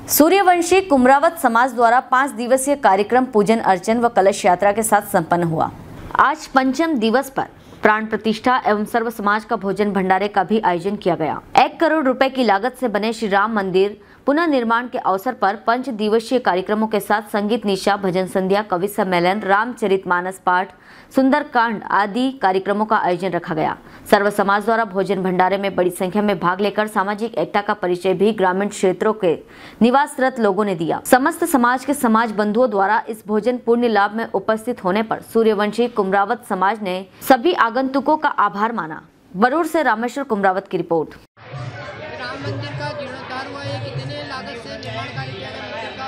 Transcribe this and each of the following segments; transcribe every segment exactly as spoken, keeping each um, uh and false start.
सूर्यवंशी कुमरावत समाज द्वारा पाँच दिवसीय कार्यक्रम पूजन अर्चन व कलश यात्रा के साथ संपन्न हुआ। आज पंचम दिवस पर प्राण प्रतिष्ठा एवं सर्व समाज का भोजन भंडारे का भी आयोजन किया गया। एक करोड़ रुपए की लागत से बने श्री राम मंदिर पुनः निर्माण के अवसर पर पंच दिवसीय कार्यक्रमों के साथ संगीत निशा, भजन संध्या, कवि सम्मेलन, रामचरितमानस पाठ, सुंदरकांड आदि कार्यक्रमों का आयोजन रखा गया। सर्व समाज द्वारा भोजन भंडारे में बड़ी संख्या में भाग लेकर सामाजिक एकता का परिचय भी ग्रामीण क्षेत्रों के निवासरत लोगों ने दिया। समस्त समाज के समाज बंधुओं द्वारा इस भोजन पुण्य लाभ में उपस्थित होने पर सूर्यवंशी कुमरावत समाज ने सभी आगंतुकों का आभार माना। बरूर से रामेश्वर कुमरावत की रिपोर्ट। राम मंदिर का जीर्णोद्धार हुआ है, कितने लागत से निर्माण कार्य किया गया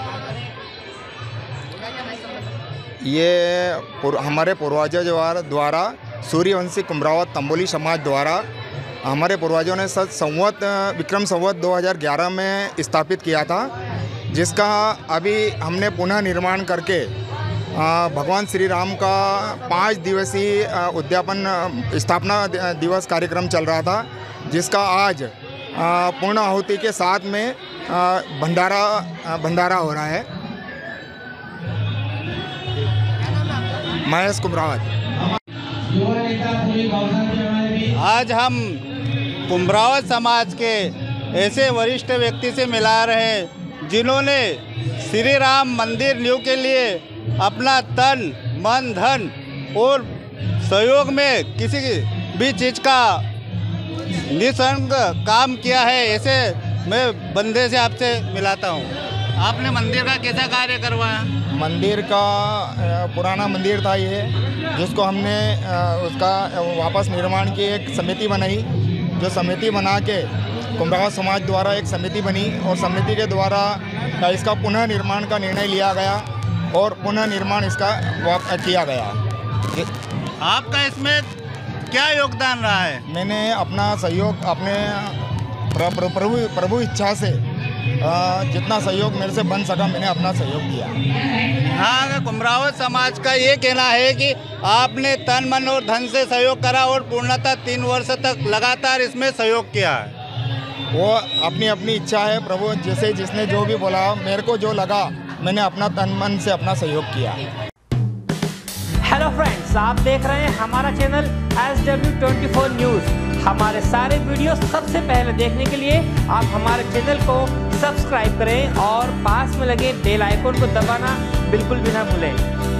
है? ये पुर, हमारे पूर्वजों द्वारा सूर्यवंशी कुमरावत तंबोली समाज द्वारा हमारे पूर्वजों ने सत संवत विक्रम संवत दो हज़ार ग्यारह में स्थापित किया था, जिसका अभी हमने पुनः निर्माण करके भगवान श्री राम का पाँच दिवसीय उद्यापन स्थापना दिवस कार्यक्रम चल रहा था, जिसका आज पूर्ण आहुति के साथ में भंडारा भंडारा हो रहा है। महेश कुमरावत। आज हम कुमरावत समाज के ऐसे वरिष्ठ व्यक्ति से मिला रहे हैं जिन्होंने श्री राम मंदिर न्यू के लिए अपना तन मन धन और सहयोग में किसी भी चीज़ का निसंग काम किया है। ऐसे मैं बंदे से आपसे मिलाता हूँ। आपने मंदिर का कैसा कार्य करवाया? मंदिर का पुराना मंदिर था ये, जिसको हमने उसका वापस निर्माण की एक समिति बनाई, जो समिति बना के कुमरावत समाज द्वारा एक समिति बनी और समिति के द्वारा इसका पुनः निर्माण का निर्णय लिया गया और पुनः निर्माण इसका किया गया। आपका इसमें क्या योगदान रहा है? मैंने अपना सहयोग अपने प्रभु प्रभु इच्छा से जितना सहयोग मेरे से बन सका मैंने अपना सहयोग किया। हाँ, कुमरावत समाज का ये कहना है कि आपने तन मन और धन से सहयोग करा और पूर्णतः तीन वर्ष तक लगातार इसमें सहयोग किया है। वो अपनी अपनी इच्छा है, प्रभु जैसे जिसने जो भी बोला, मेरे को जो लगा मैंने अपना तन मन से अपना सहयोग किया। हेलो फ्रेंड्स, आप देख रहे हैं हमारा channel S W twenty four news. हमारे सारे वीडियो सबसे पहले देखने के लिए आप हमारे चैनल को सब्सक्राइब करें और पास में लगे बेल आइकन को दबाना बिल्कुल भी ना भूलें।